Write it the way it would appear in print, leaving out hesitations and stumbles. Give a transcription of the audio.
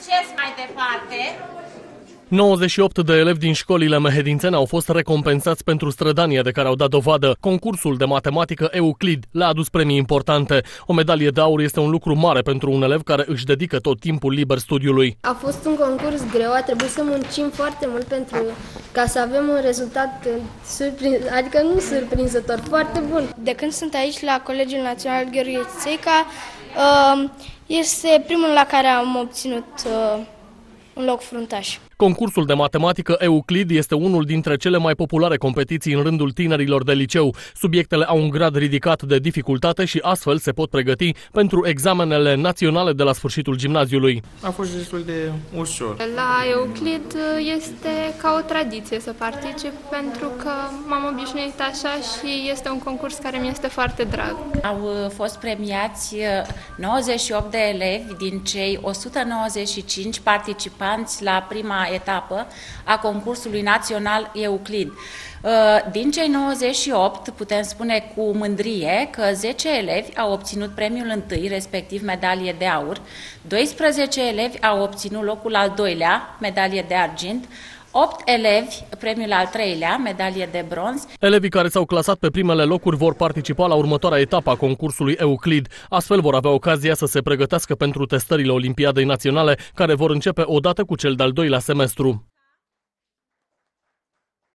succes mai departe! 98 de elevi din școlile mehedințene au fost recompensați pentru strădania de care au dat dovadă. Concursul de matematică Euclid le-a adus premii importante. O medalie de aur este un lucru mare pentru un elev care își dedică tot timpul liber studiului. A fost un concurs greu, a trebuit să muncim foarte mult ca să avem un rezultat adică nu surprinzător, foarte bun. De când sunt aici la Colegiul Național Gheorghe Țeica, este primul la care am obținut un loc fruntaș. Concursul de matematică Euclid este unul dintre cele mai populare competiții în rândul tinerilor de liceu. Subiectele au un grad ridicat de dificultate și astfel se pot pregăti pentru examenele naționale de la sfârșitul gimnaziului. A fost destul de ușor. La Euclid este ca o tradiție să particip pentru că m-am obișnuit așa și este un concurs care mi este foarte drag. Au fost premiați 98 de elevi din cei 195 participanți la prima etapă a concursului național Euclid. Din cei 98 putem spune cu mândrie că 10 elevi au obținut premiul întâi, respectiv medalie de aur, 12 elevi au obținut locul al doilea, medalie de argint, 8 elevi, premiul al treilea, medalie de bronz. Elevii care s-au clasat pe primele locuri vor participa la următoarea etapă a concursului Euclid. Astfel vor avea ocazia să se pregătească pentru testările Olimpiadei Naționale, care vor începe odată cu cel de-al doilea semestru.